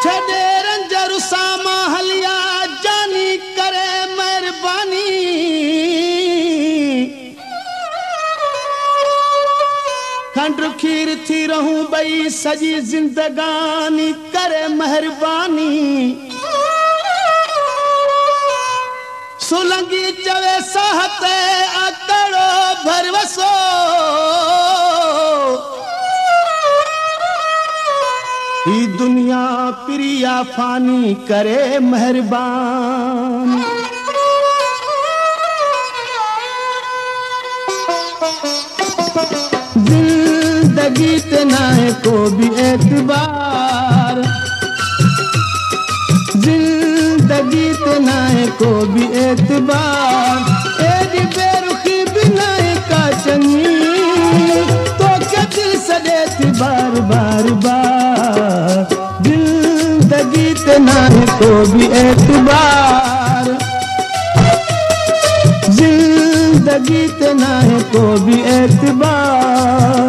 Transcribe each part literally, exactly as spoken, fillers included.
छॾे रंजर सामा हलिया जानी करे मेहरबानी खंड खीर थी रहूं बई सजी जिंदगानी करे मेहरबानी सुलंगी चवे साहते अकड़ो भरवसो ही दुनिया प्रिया फानी करे मेहरबान जिंदगी ते ना है को भी एतबार जिंदगी ते ना है को भी एतबार एडी बेरुखी बिना का चंगी तो क्या दिल सदे थी बार बार बार जिंदगी ते ना है को भी एतबार जिंदगी ते ना है को भी एतबार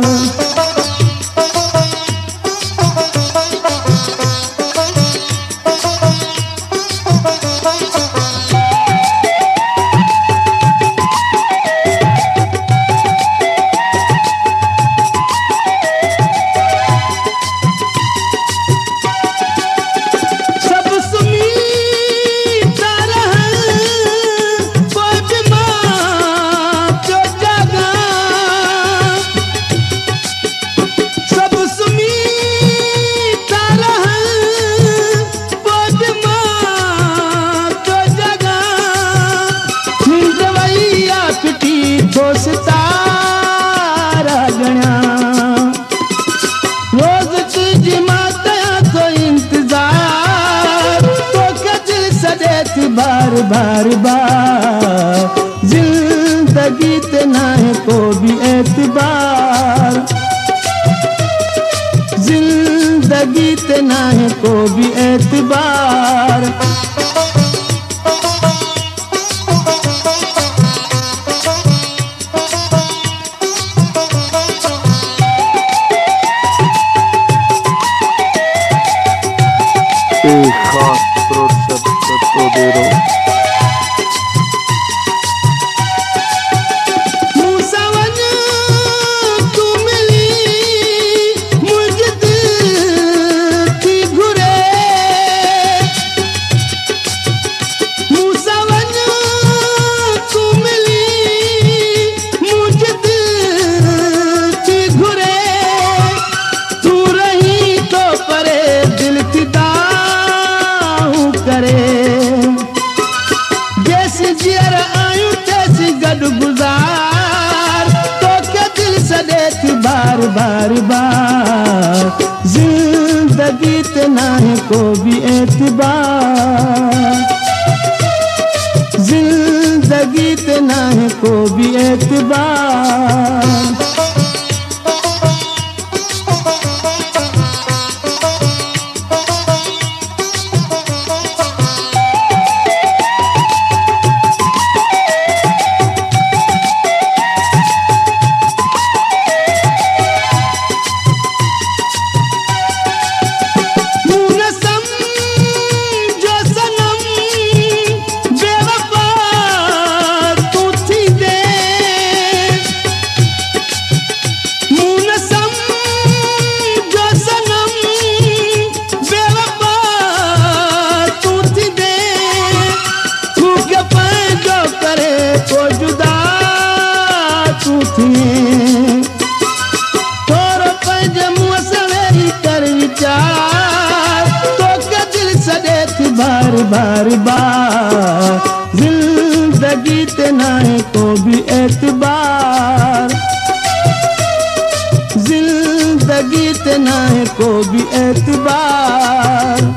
बार बार बार जिंदगी ते ना है को भी एतबार जिंदगी ते ना है को भी एतबार एक खास प्रोत्साहन तो दे रहा हूँ बार बार बार जिंदगी ते ना है को भी एतबार जिंदगी ते ना है को भी एतबार थोरो पंहिंजे मुंहं सवेरी कर विचार तो क्या दिल सॾे थी बार बार बार जिंदगी ते ना है को भी एतबार जिंदगी ते ना है को भी एतबार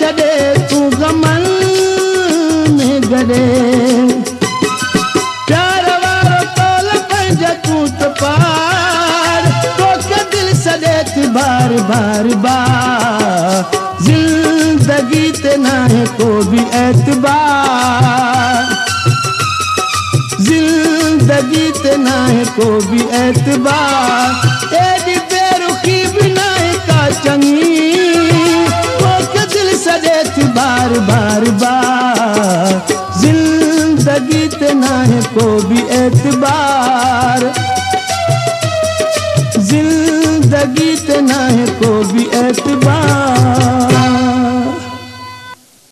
जॾे तूं गमन में गॾे प्यार वारो तोल पंहिंजा तूं त पार तोखे दिल सॾे थी बार बार बार जिंदगी ते नाहे को बि एतबार जिंदगी ते नाहे को बि एतबार एॾी बेरुखी बि नाहे का चङी तोखे दिल सॾे थी बार बार बार जिंदगी ते नाहे को बि एतबार